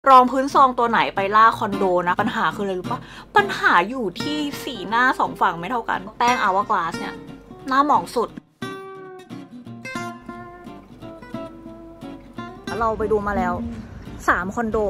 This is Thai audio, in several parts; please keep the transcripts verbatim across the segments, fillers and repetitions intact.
รองพื้นซองตัวไหนไปล่าคอนโดนะปัญหาคืออะไรรู้ปะปัญหาอยู่ที่สีหน้าสองฝั่งไม่เท่ากันแป้ง Hourglass เนี่ยหน้าหมองสุดเราไปดูมาแล้วสามคอนโด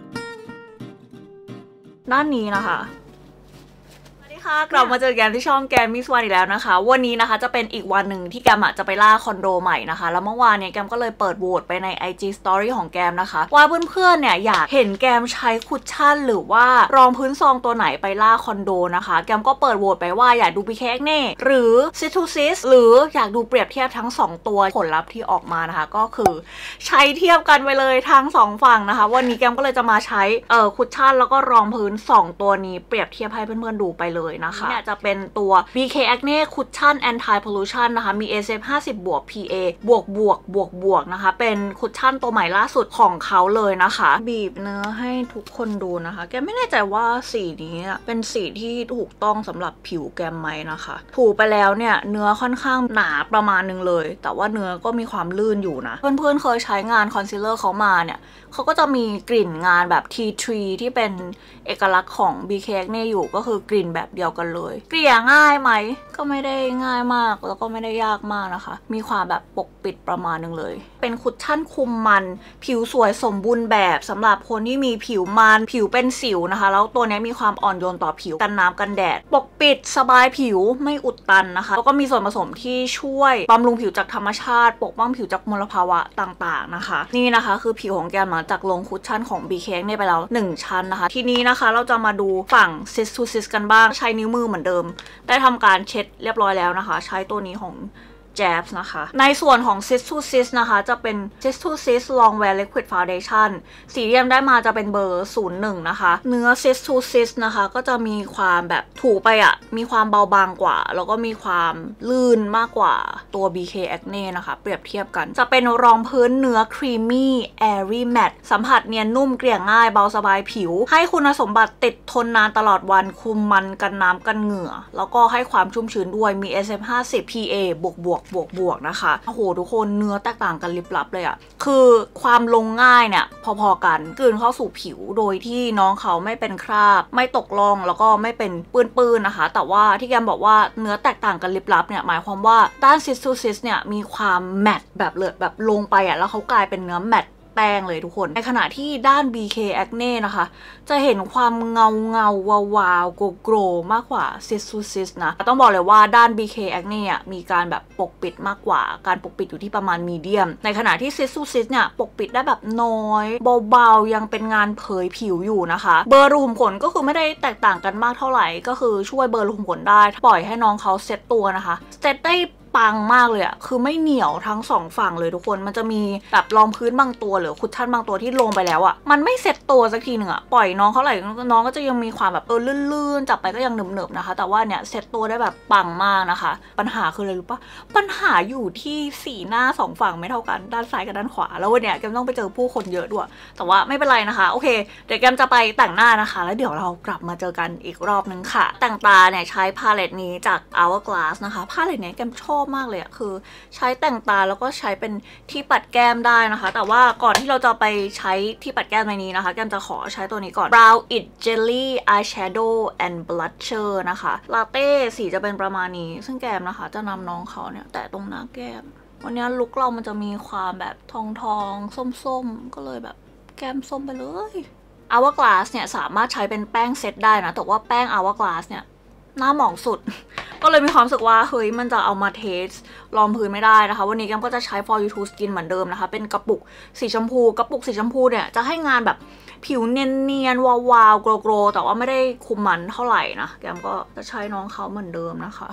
ด้านนี้นะคะค่ะกลับมาเจอกันที่ช่องแกมมิสวานอีกแล้วนะคะวันนี้นะคะจะเป็นอีกวันหนึ่งที่แกมจะไปล่าคอนโดใหม่นะคะแล้วเมื่อวานเนี่ยแกมก็เลยเปิดโหวตไปใน ไอ จี Story ของแกมนะคะว่าเพื่อนๆเนี่ยอยากเห็นแกมใช้คุชชั่นหรือว่ารองพื้นซองตัวไหนไปล่าคอนโดนะคะแกมก็เปิดโหวตไปว่าอยากดู บี เค Acne หรือ ซิส ทู ซิส หรืออยากดูเปรียบเทียบทั้งสองตัวผลลัพธ์ที่ออกมานะคะก็คือใช้เทียบกันไปเลยทั้งสองฝั่งนะคะวันนี้แกมก็เลยจะมาใช้เอ่อคุชชั่นแล้วก็รองพื้นสองตัวนี้เปรียบเทียบให้เพื่อนๆดูไปเลยนะคะเนี่ยจะเป็นตัว บี เค Acne Cushion Anti Pollution นะคะมี เอ เอส เอฟ ห้าสิบ บวก พี เอ บวกบวกบวกบวกนะคะเป็นคุชชั่นตัวใหม่ล่าสุดของเขาเลยนะคะบีบเนื้อให้ทุกคนดูนะคะแกไม่แน่ใจว่าสีนี้เป็นสีที่ถูกต้องสำหรับผิวแกมไหมนะคะถูไปแล้วเนี่ยเนื้อค่อนข้างหนาประมาณนึงเลยแต่ว่าเนื้อก็มีความลื่นอยู่นะเพื่อนๆเคยใช้งานคอนซีลเลอร์เขามาเนี่ยเขาก็จะมีกลิ่นงานแบบ ที ทรี ที่เป็นเอกลักษณ์ของ บี เค Acne อยู่ก็คือกลิ่นแบบเดียวกันเลยเกลี่ยง่ายไหมก็ไม่ได้ง่ายมากแล้วก็ไม่ได้ยากมากนะคะมีความแบบปกปิดประมาณนึงเลยเป็นคุชชั่นคุมมันผิวสวยสมบูรณ์แบบสำหรับคนที่มีผิวมันผิวเป็นสิวนะคะแล้วตัวนี้มีความอ่อนโยนต่อผิวกันน้ำกันแดดปกปิดสบายผิวไม่อุดตันนะคะแล้วก็มีส่วนผสมที่ช่วยบำรุงผิวจากธรรมชาติปกป้องผิวจากมลภาวะต่างๆนะคะนี่นะคะคือผิวของแกมจากลงคุชชั่นของ บี เค เนี่ยไปแล้วหนึ่งชั้นนะคะทีนี้นะคะเราจะมาดูฝั่ง ซิส ทู ซิส กันบ้างใช้นิ้วมือเหมือนเดิมได้ทำการเช็ดเรียบร้อยแล้วนะคะใช้ตัวนี้ของ Jabs นะคะในส่วนของ ซิส ทู ซิส นะคะจะเป็น ซิส ทู ซิส Long Wear Liquid Foundation สีที่ได้มาจะเป็นเบอร์ ศูนย์หนึ่ง นะคะเนื้อ ซิส ทู ซิส นะคะก็จะมีความแบบถูไปอะ่ะมีความเบาบางกว่าแล้วก็มีความลื่นมากกว่าตัว บี เค Acne นะคะเปรียบเทียบกันจะเป็นรองพื้นเนื้อ Creamy Airy Matte สัมผัสเนียนนุ่มเกลี่ยง่ายเบาสบายผิวให้คุณสมบัติติดทนนานตลอดวันคุมมันกันน้ำกันเหงื่อแล้วก็ให้ความชุ่มชื้นด้วยมี เอส เอฟ ห้าสิบ พี เอ บวกบวกบวกบวกนะคะโอ้โหทุกคนเนื้อแตกต่างกันลิบลับเลยอะคือความลงง่ายเนี่ยพอๆกันกลืนเข้าสู่ผิวโดยที่น้องเขาไม่เป็นคราบไม่ตกล่องแล้วก็ไม่เป็นปื้นๆนะคะแต่ว่าที่แกมบอกว่าเนื้อแตกต่างกันลิบลับเนี่ยหมายความว่าด้าน ซิส ทู ซิส เนี่ยมีความแมตต์แบบเลยแบบลงไปอะแล้วเขากลายเป็นเนื้อแมตต์แป้งเลยทุกคนในขณะที่ด้าน บี เค Acne นะคะจะเห็นความเงาเงาวาวาวโกโกรมากกว่า ซิส ทู ซิส นะต้องบอกเลยว่าด้าน บี เค Acne อ่ะมีการแบบปกปิดมากกว่าการปกปิดอยู่ที่ประมาณมีเดียมในขณะที่ ซิส ทู ซิส เนี่ยปกปิดได้แบบน้อยเบาๆยังเป็นงานเผยผิวอยู่นะคะเบอร์รูขุมขนก็คือไม่ได้แตกต่างกันมากเท่าไหร่ก็คือช่วยเบอร์รูขุมขนได้ปล่อยให้น้องเขาเซตตัวนะคะเซตได้ปังมากเลยอะคือไม่เหนียวทั้งสองฝั่งเลยทุกคนมันจะมีแบบรองพื้นบางตัวหรือคุชชั่นบางตัวที่ลงไปแล้วอะมันไม่เซ็ตตัวสักทีหนึ่งอะปล่อยน้องเขาไหลน้องก็จะยังมีความแบบเออลื่นๆจับไปก็ยังหนึบๆนะคะแต่ว่าเนี่ยเซ็ตตัวได้แบบปังมากนะคะปัญหาคืออะไรรู้ปะปัญหาอยู่ที่สีหน้าสองฝั่งไม่เท่ากันด้านซ้ายกับด้านขวาแล้ววันเนี้ยแกมต้องไปเจอผู้คนเยอะด้วยแต่ว่าไม่เป็นไรนะคะโอเคเดี๋ยวแกมจะไปแต่งหน้านะคะแล้วเดี๋ยวเรากลับมาเจอกันอีกรอบนึงค่ะแต่งตาเนี่ยใช้พาเลตนี้จาก Hourglass นะคะพาเลตเนี้ยแกมชอบมากเลยอะคือใช้แต่งตาแล้วก็ใช้เป็นที่ปัดแก้มได้นะคะแต่ว่าก่อนที่เราจะไปใช้ที่ปัดแก้มในนี้นะคะแกมจะขอใช้ตัวนี้ก่อน Brow It Jelly Eyeshadow and Blusher นะคะลาเต้สีจะเป็นประมาณนี้ซึ่งแกมนะคะจะนำน้องเขาเนี่ยแตะตรงหน้าแก้มวันนี้ลุคเรามันจะมีความแบบทองทองส้มๆก็เลยแบบแก้มส้มไปเลย Hourglass เนี่ยสามารถใช้เป็นแป้งเซตได้นะแต่ว่าแป้ง Hourglass เนี่ยหน้าหมองสุด ก็เลยมีความรู้สึกว่าเฮ้ยมันจะเอามาเทสรองพื้นไม่ได้นะคะวันนี้แกมก็จะใช้ for you to skin เหมือนเดิมนะคะเป็นกระปุกสีชมพูกระปุกสีชมพูเนี่ยจะให้งานแบบผิวเนียนๆวาวๆโกลๆแต่ว่าไม่ได้คุมมันเท่าไหร่นะแกมก็จะใช้น้องเขาเหมือนเดิมนะคะ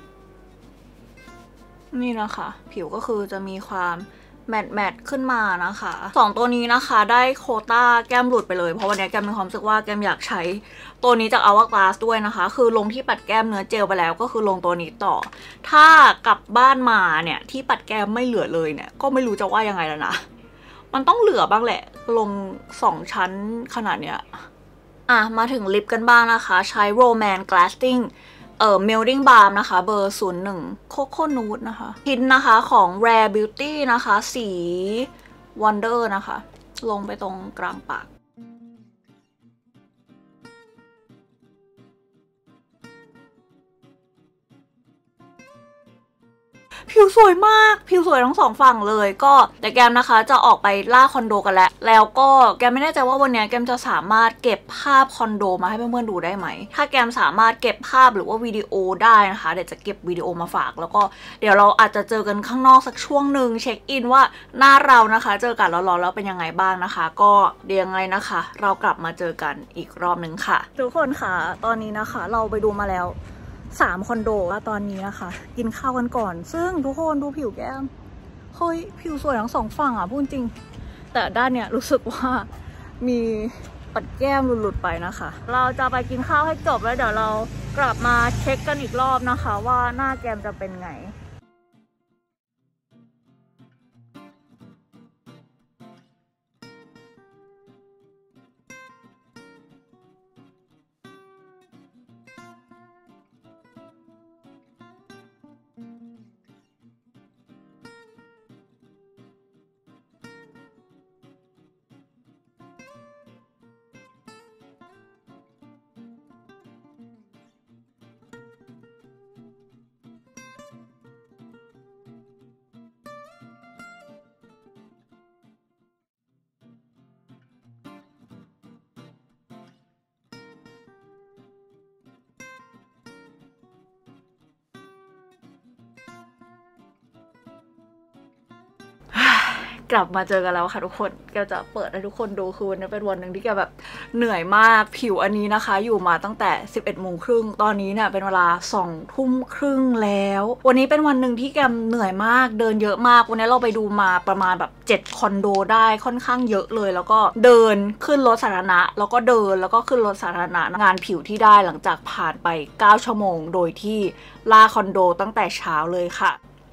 นี่นะคะผิวก็คือจะมีความแมทแมทขึ้นมานะคะสองตัวนี้นะคะได้โควต้าแก้มหลุดไปเลยเพราะวันนี้แกมมีความรู้สึกว่าแกมอยากใช้ตัวนี้จาก Hourglass ด้วยนะคะคือลงที่ปัดแก้มเนื้อเจลไปแล้วก็คือลงตัวนี้ต่อถ้ากลับบ้านมาเนี่ยที่ปัดแก้มไม่เหลือเลยเนี่ยก็ไม่รู้จะว่ายังไงแล้วนะมันต้องเหลือบ้างแหละลงสองชั้นขนาดเนี้ยอ่ะมาถึงลิปกันบ้างนะคะใช้ Romance Glastingเอ่อ Melting Balm นะคะเบอร์ ศูนย์หนึ่ง Coco Nude นะคะทินนะคะของ Rare Beauty นะคะสี Wonder นะคะลงไปตรงกลางปากผิวสวยมากผิวสวยทั้งสองฝั่งเลยก็แต่แกมนะคะจะออกไปล่าคอนโดกันแล้วแล้วก็แกมไม่แน่ใจว่าวันนี้แกมจะสามารถเก็บภาพคอนโดมาให้เพื่อนๆดูได้ไหมถ้าแกมสามารถเก็บภาพหรือว่าวิดีโอได้นะคะเดี๋ยวจะเก็บวิดีโอมาฝากแล้วก็เดี๋ยวเราอาจจะเจอกันข้างนอกสักช่วงหนึ่งเช็คอินว่าหน้าเรานะคะเจอกันร้อนๆแล้วเป็นยังไงบ้างนะคะก็เดี๋ยวยังไงนะคะเรากลับมาเจอกันอีกรอบนึงค่ะทุกคนค่ะตอนนี้นะคะเราไปดูมาแล้วสามคอนโดว่าตอนนี้นะคะกินข้าวกันก่อนซึ่งทุกคนดูผิวแก้มเฮ้ยผิวสวยทั้งสองฝั่งอ่ะพูดจริงแต่ด้านเนี้ยรู้สึกว่ามีปัดแก้มหลุดๆไปนะคะเราจะไปกินข้าวให้จบแล้วเดี๋ยวเรากลับมาเช็คกันอีกรอบนะคะว่าหน้าแก้มจะเป็นไงกลับมาเจอกันแล้วค่ะทุกคนแกจะเปิดให้ทุกคนดูคือวันนี้เป็นวันหนึ่งที่แกแบบเหนื่อยมากผิวอันนี้นะคะอยู่มาตั้งแต่สิบเอ็ดโมงครึ่งตอนนี้เนี่ยเป็นเวลาสองทุ่มครึ่งแล้ววันนี้เป็นวันหนึ่งที่แกเหนื่อยมากเดินเยอะมากวันนี้เราไปดูมาประมาณแบบเจ็ดคอนโดได้ค่อนข้างเยอะเลยแล้วก็เดินขึ้นรถสาธารณะแล้วก็เดินแล้วก็ขึ้นรถสาธารณะงานผิวที่ได้หลังจากผ่านไปเก้าชั่วโมงโดยที่ล่าคอนโดตั้งแต่เช้าเลยค่ะ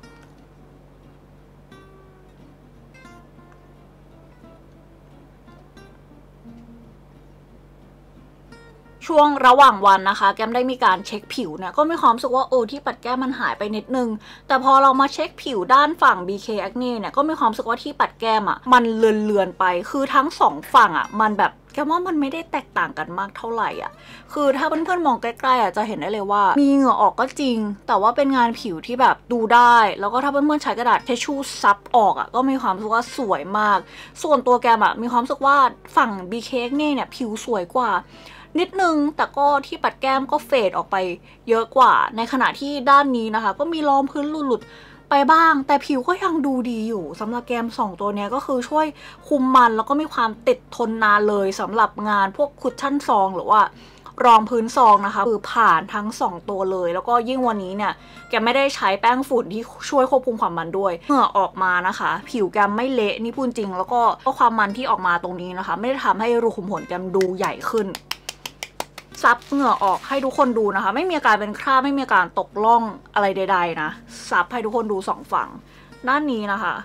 ช่วงระหว่างวันนะคะแก้มได้มีการเช็คผิวเนี่ยก็มีความรู้สึกว่าโอ้ที่ปัดแก้มมันหายไปนิดนึงแต่พอเรามาเช็คผิวด้านฝั่ง บี เค Acne เนี่ยก็มีความรู้สึกว่าที่ปัดแก้มอ่ะมันเลือนๆไปคือทั้งสองฝั่งอ่ะมันแบบแกว่ามันไม่ได้แตกต่างกันมากเท่าไหร่อ่ะคือถ้าเพื่อนๆมองใกล้ๆอ่ะจะเห็นได้เลยว่ามีเหงื่อออกก็จริงแต่ว่าเป็นงานผิวที่แบบดูได้แล้วก็ถ้าเพื่อนๆใช้กระดาษทิชชู่ซับออกอ่ะก็มีความรู้สึกว่าสวยมากส่วนตัวแกมอ่ะมีความรู้สึกว่าฝั่ง บี เค Acne เนี่ยผิวสวยกว่านิดนึงแต่ก็ที่ปัดแก้มก็เฟดออกไปเยอะกว่าในขณะที่ด้านนี้นะคะก็มีรองพื้นหลุดๆไปบ้างแต่ผิวก็ยังดูดีอยู่สำหรับแก้มสองตัวนี้ก็คือช่วยคุมมันแล้วก็มีความติดทนนานเลยสำหรับงานพวกคุชชั่นซองหรือว่ารองพื้นซองนะคะคือผ่านทั้งสองตัวเลยแล้วก็ยิ่งวันนี้เนี่ยแกไม่ได้ใช้แป้งฝุ่นที่ช่วยควบคุมความมันด้วยเหงื่อออกมานะคะผิวแกมไม่เละนี่พูดจริงแล้วก็ความมันที่ออกมาตรงนี้นะคะไม่ได้ทำให้รูขุมขนแกมดูใหญ่ขึ้นซับเหงื่อออกให้ทุกคนดูนะคะไม่มีอาการเป็นคราบไม่มีอาการตกล่องอะไรใดๆนะซับให้ทุกคนดูสองฝั่งด้านนี้นะคะ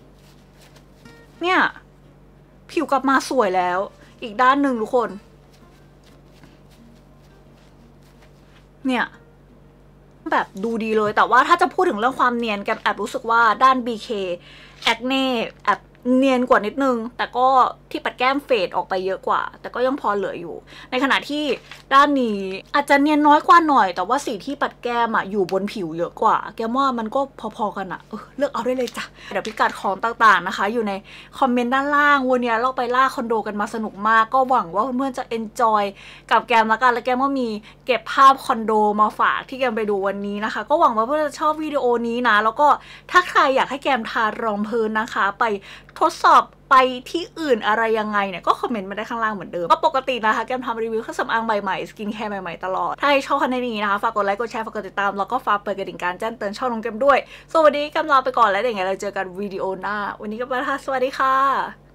เนี่ยผิวกลับมาสวยแล้วอีกด้านหนึ่งทุกคนเนี่ยแบบดูดีเลยแต่ว่าถ้าจะพูดถึงเรื่องความเนียนแกแอบรู้สึกว่าด้าน บี เค Acne แอบเนียนกว่านิดนึงแต่ก็ที่ปัดแก้มเฟดออกไปเยอะกว่าแต่ก็ยังพอเหลืออยู่ในขณะที่ด้านนี้อาจจะเนียนน้อยกว่าหน่อยแต่ว่าสีที่ปัดแก้มอะอยู่บนผิวเยอะกว่าแกว่ามันก็พอๆกันอะเออเลือกเอาได้เลยจ้ะเดี๋ยวพิกัดของต่างๆนะคะอยู่ในคอมเมนต์ด้านล่างวันนี้เราไปล่าคอนโดกันมาสนุกมากก็หวังว่าเพื่อนๆจะเอนจอยกับแกมละกันและแกมก็มีเก็บภาพคอนโดมาฝากที่แกมไปดูวันนี้นะคะก็หวังว่าเพื่อนจะชอบวิดีโอนี้นะแล้วก็ถ้าใครอยากให้แกมทารองพื้นนะคะไปทดสอบไปที่อื่นอะไรยังไงเนี่ยก็คอมเมนต์มาได้ข้างล่างเหมือนเดิมก็ปกตินะคะแกมทำรีวิวเครื่องสำอางใหม่ๆสกินแคร์ใหม่ๆตลอดถ้าชอบคอนเทนต์นี้นะคะฝากกดไลค์กดแชร์ฝากกดติดตามแล้วก็ฝากเปิดกระดิ่งการแจ้งเตือนช่องน้องแกมด้วยสวัสดีแกมลาไปก่อนแล้วเดี๋ยวไงเราเจอกันวิดีโอหน้าวันนี้ก็ไปละค่ะสวัสดีค่ะ